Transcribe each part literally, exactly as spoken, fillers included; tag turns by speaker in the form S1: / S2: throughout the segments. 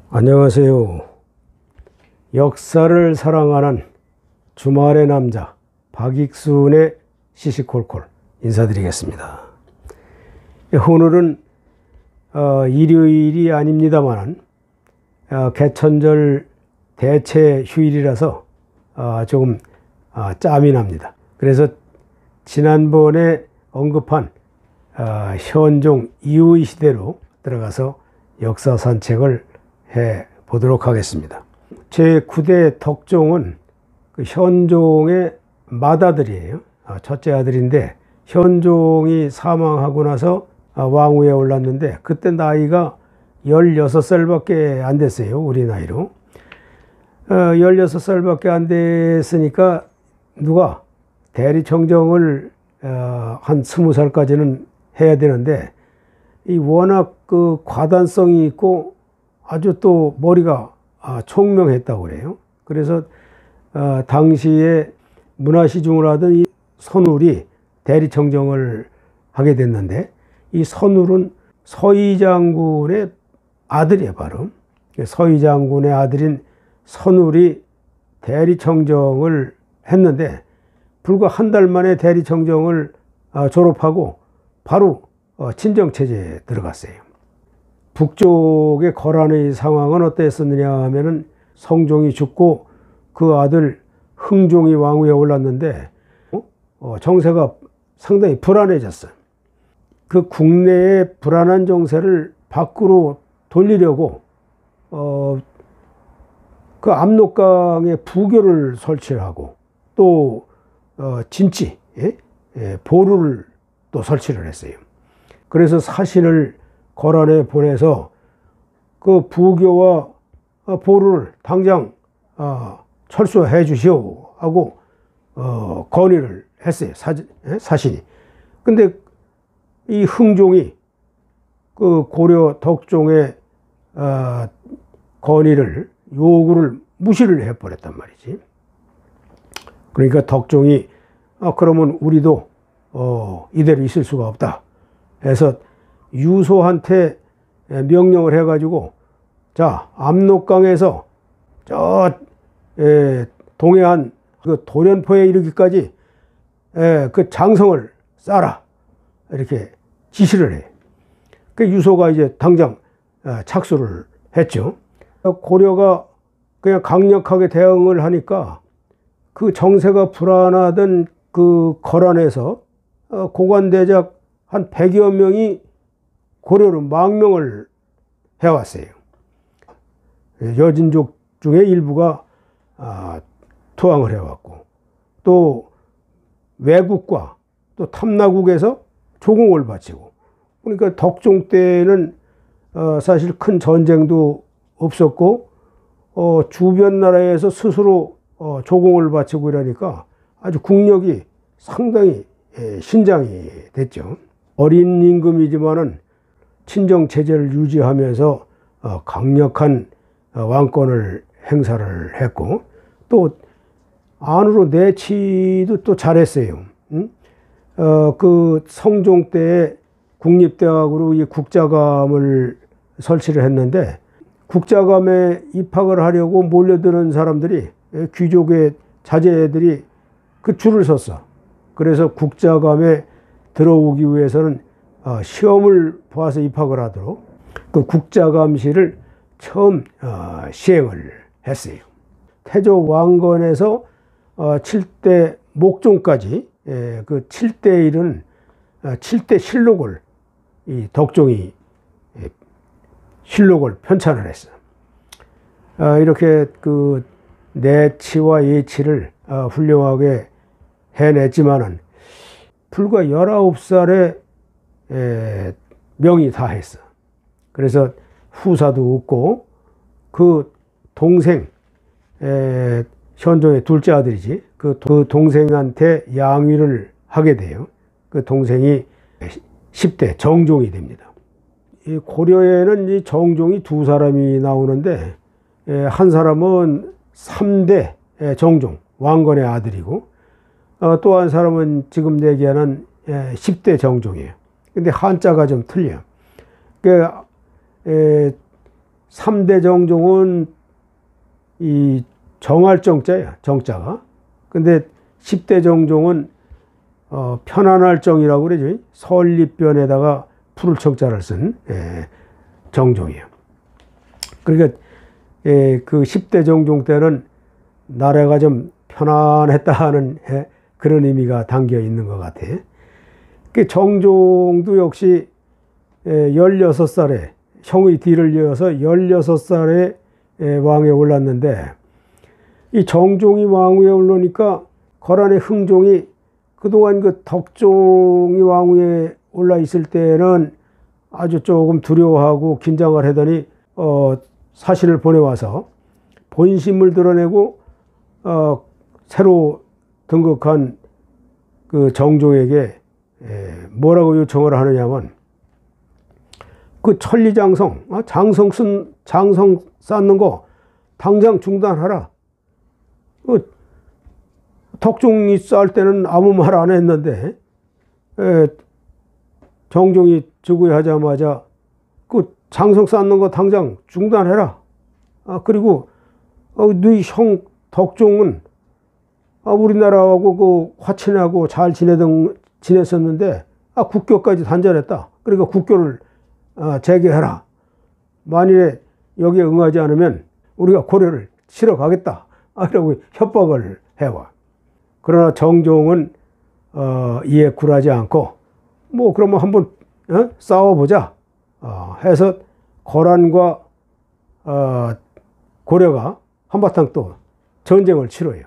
S1: 안녕하세요. 역사를 사랑하는 주말의 남자 박익순의 시시콜콜 인사드리겠습니다. 오늘은 어, 일요일이 아닙니다만 어, 개천절 대체 휴일이라서 어, 조금 어, 짬이 납니다. 그래서 지난번에 언급한 어, 현종 이후의 시대로 들어가서 역사 산책을 해 보도록 하겠습니다. 제구 대 덕종은 그 현종의 맏아들이에요. 첫째 아들인데 현종이 사망하고 나서 왕위에 올랐는데 그때 나이가 열여섯 살밖에 안 됐어요. 우리 나이로. 어, 열여섯 살밖에 안 됐으니까 누가 대리청정을 어, 한 스무 살까지는 해야 되는데 이 워낙 그 과단성이 있고 아주 또 머리가 아, 총명했다고 그래요. 그래서 어, 당시에 문화시중을 하던 이 선울이 대리청정을 하게 됐는데 이 선울은 서희 장군의 아들이에요. 바로 서희 장군의 아들인 선울이 대리청정을 했는데 불과 한 달 만에 대리청정을 어, 졸업하고 바로 어, 친정체제에 들어갔어요. 북쪽의 거란의 상황은 어땠었느냐 하면은 성종이 죽고 그 아들 흥종이 왕위에 올랐는데 어, 정세가 상당히 불안해졌어요. 그 국내의 불안한 정세를 밖으로 돌리려고 어, 그 압록강에 부교를 설치하고 또 어, 진지 예? 예, 보루를 또 설치를 했어요. 그래서 사신을 거란에 보내서 그 부교와 보루를 당장 어, 철수해 주시오 하고 어, 건의를 했어요. 사, 사신이. 근데 이 흥종이 그 고려 덕종의 어, 건의를 요구를 무시를 해버렸단 말이지. 그러니까 덕종이 아, 그러면 우리도 어, 이대로 있을 수가 없다 해서 유소한테 명령을 해가지고 자 압록강에서 저 에, 동해안 그 도련포에 이르기까지 에, 그 장성을 쌓아라 이렇게 지시를 해. 그 유소가 이제 당장 착수를 했죠. 고려가 그냥 강력하게 대응을 하니까 그 정세가 불안하던 그 거란에서 고관대작 한 백여 명이 고려로 망명을 해왔어요. 여진족 중에 일부가 아, 투항을 해왔고 또 외국과 또 탐나국에서 조공을 바치고 그러니까 덕종 때는 어, 사실 큰 전쟁도 없었고 어, 주변 나라에서 스스로 어, 조공을 바치고 이러니까 아주 국력이 상당히 예, 신장이 됐죠. 어린 임금이지만은 친정 체제를 유지하면서 어, 강력한 어, 왕권을 행사를 했고 또 안으로 내치도 또 잘했어요. 응? 어, 그 성종 때에 국립대학으로 이 국자감을 설치를 했는데 국자감에 입학을 하려고 몰려드는 사람들이 귀족의 자제들이 그 줄을 섰어. 그래서 국자감에 들어오기 위해서는 어, 시험을 봐서 입학을 하도록 그 국자감시를 처음 어, 시행을 했어요. 태조 왕건에서 어, 칠 대 목종까지 예, 그 칠 대 일은 어, 칠 대 실록을 이 덕종이 예, 실록을 편찬을 했어요. 어, 이렇게 그 내치와 예치를 어, 훌륭하게 해냈지만은 불과 열아홉 살에 에, 명이 다했어. 그래서 후사도 없고 그 동생 에, 현종의 둘째 아들이지 그, 그 동생한테 양위를 하게 돼요. 그 동생이 십 대 정종이 됩니다. 이 고려에는 이 정종이 두 사람이 나오는데 에, 한 사람은 삼 대 정종 왕건의 아들이고 어, 또 한 사람은 지금 얘기하는 십 대 정종이에요. 근데 한자가 좀 틀려요. 그, 에, 삼 대 정종은 이 정할 정자야, 정자가. 근데 십 대 정종은 어, 편안할 정이라고 그러죠. 설립변에다가 풀을 청자를 쓴 예, 정종이에요. 그러니까 예, 그 십 대 정종 때는 나라가 좀 편안했다 하는 예, 그런 의미가 담겨 있는 것 같아요. 그 정종도 역시 예, 열여섯 살에 형의 뒤를 이어서 열여섯 살에 예, 왕에 올랐는데, 이 정종이 왕위에 올라오니까 거란의 흥종이 그동안 그 덕종이 왕위에 올라 있을 때는 아주 조금 두려워하고 긴장을 하더니 어, 사신을 보내와서 본심을 드러내고 어, 새로 등극한 그 정종에게 에, 뭐라고 요청을 하느냐면, 그 천리장성, 어? 장성 쓴 장성 쌓는 거 당장 중단하라. 어, 덕종이 쌓을 때는 아무 말 안 했는데 에, 정종이 즉위하자마자 그 장성 쌓는 거 당장 중단해라. 아, 그리고 어, 너희 형 덕종은 아, 우리나라하고 그 화친하고 잘 지내던 지냈었는데 아, 국교까지 단절했다. 그러니까 국교를 아, 재개해라. 만일에 여기에 응하지 않으면 우리가 고려를 치러 가겠다. 아, 이라고 협박을 해와. 그러나 정종은 어, 이에 굴하지 않고 뭐 그러면 한번 어? 싸워보자 어, 해서 거란과 어, 고려가 한바탕 또 전쟁을 치러요.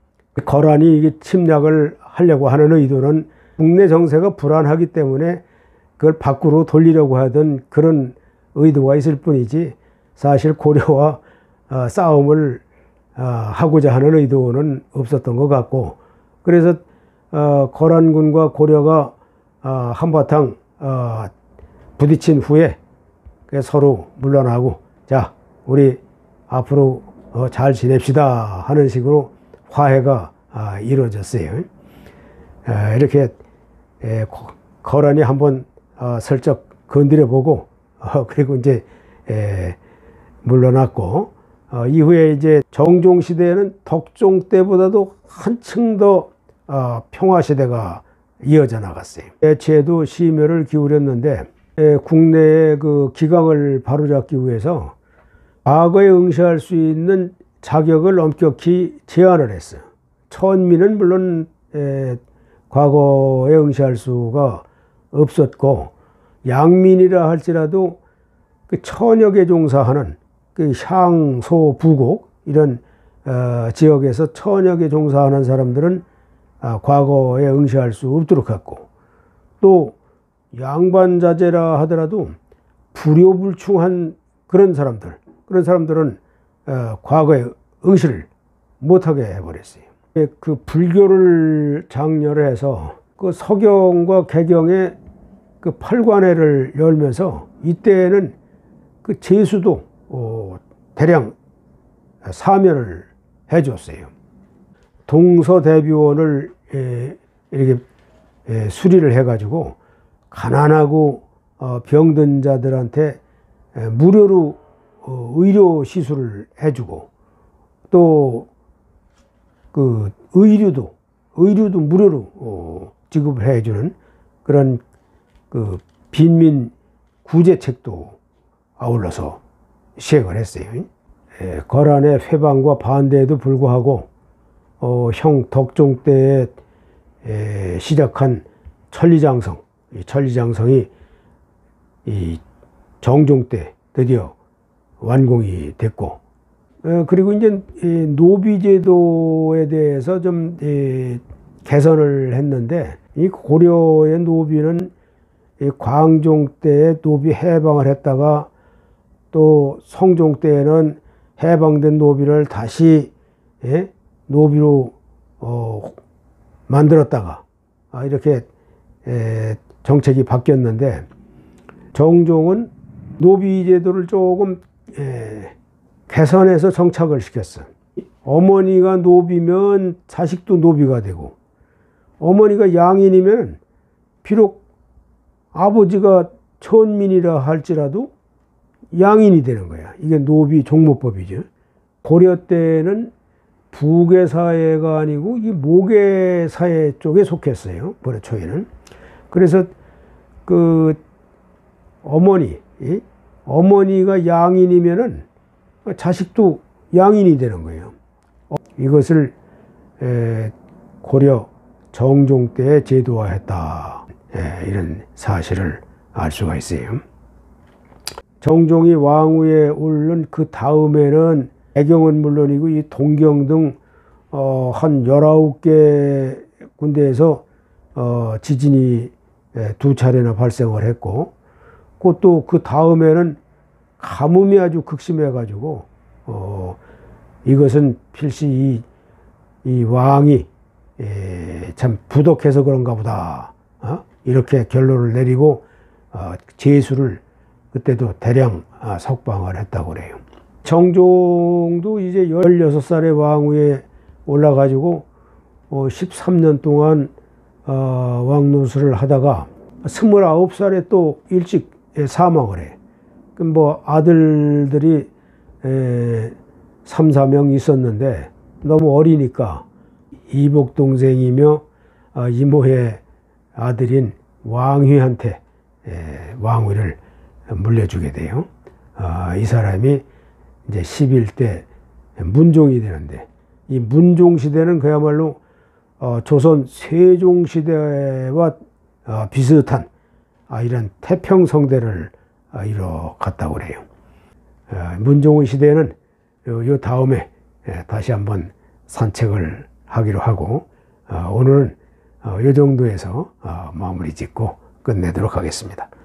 S1: 거란이 이게 침략을 하려고 하는 의도는 국내 정세가 불안하기 때문에 그걸 밖으로 돌리려고 하던 그런 의도가 있을 뿐이지, 사실 고려와 어, 싸움을 어, 하고자 하는 의도는 없었던 것 같고, 그래서 어, 거란군과 고려가 어, 한바탕 어, 부딪힌 후에 서로 물러나고, 자 우리 앞으로 어, 잘 지냅시다 하는 식으로 화해가 어, 이루어졌어요. 어, 이렇게 에, 거란이 한번 어, 슬쩍 건드려보고 어, 그리고 이제 에, 물러났고, 어, 이후에 이제 정종 시대에는 덕종 때보다도 한층 더 어, 평화 시대가 이어져 나갔어요. 대체도 심혈을 기울였는데 에, 국내의 그 기강을 바로잡기 위해서 과거에 응시할 수 있는 자격을 엄격히 제한을 했어요. 천민은 물론 에, 과거에 응시할 수가 없었고, 양민이라 할지라도 그 천역에 종사하는 그 향, 소, 부곡 이런 어, 지역에서 천역에 종사하는 사람들은 아, 과거에 응시할 수 없도록 했고, 또 양반자제라 하더라도 불효불충한 그런 사람들, 그런 사람들은 어, 과거에 응시를 못하게 해버렸어요. 그 불교를 장려를 해서 그 서경과 개경의 그 팔관회를 열면서 이때는 그 제수도 어, 대량 사면을 해줬어요. 동서대비원을 에, 이렇게 에, 수리를 해가지고 가난하고 어, 병든 자들한테 에, 무료로 어, 의료 시술을 해주고, 또 그 의류도 의류도 무료로 어, 지급을 해주는 그런 그 빈민 구제책도 아울러서 시행을 했어요. 에, 거란의 회방과 반대에도 불구하고 어, 형 덕종 때에 에, 시작한 천리장성, 이 천리장성이 이 정종 때 드디어 완공이 됐고, 어, 그리고 이제 이 노비제도에 대해서 좀 이, 개선을 했는데, 이 고려의 노비는 이 광종 때에 노비 해방을 했다가 또 성종 때에는 해방된 노비를 다시 예? 노비로 어, 만들었다가 아, 이렇게 에, 정책이 바뀌었는데, 정종은 노비 제도를 조금 에, 개선해서 정착을 시켰어. 어머니가 노비면 자식도 노비가 되고, 어머니가 양인이면 비록 아버지가 천민이라 할지라도 양인이 되는 거야. 이게 노비 종모법이죠. 고려 때는 부계사회가 아니고 이 모계사회 쪽에 속했어요. 고려 초에는. 그래서 그 어머니, 어머니가 양인이면은 자식도 양인이 되는 거예요. 이것을 고려 정종 때 제도화했다. 이런 사실을 알 수가 있어요. 정종이 왕위에 오른 그 다음에는 애경은 물론이고 이 동경 등 어, 한 열아홉 개 군데에서 어, 지진이 두 차례나 발생을 했고, 또 그 다음에는 가뭄이 아주 극심해 가지고 어, 이것은 필시 이, 이 왕이 에, 참 부덕해서 그런가 보다, 어? 이렇게 결론을 내리고 어, 제수를 그때도 대량 아, 석방을 했다고 그래요. 정종도 이제 열여섯 살의 왕위에 올라가지고 어, 십삼 년 동안 어, 왕노술을 하다가 스물아홉 살에 또 일찍 사망을 해. 그럼 뭐 아들들이 에, 삼, 사 명 있었는데 너무 어리니까 이복 동생이며 어, 이모의 아들인 왕휘한테 에, 왕위를 물려주게 돼요. 어, 이 사람이 이제 십일 대 문종이 되는데, 이 문종 시대는 그야말로 어, 조선 세종 시대와 어, 비슷한 아, 이런 태평성대를 어, 이뤄갔다고 그래요. 어, 문종의 시대는 요, 요 다음에 예, 다시 한번 산책을 하기로 하고, 어, 오늘은 어, 요 정도에서 어, 마무리 짓고 끝내도록 하겠습니다.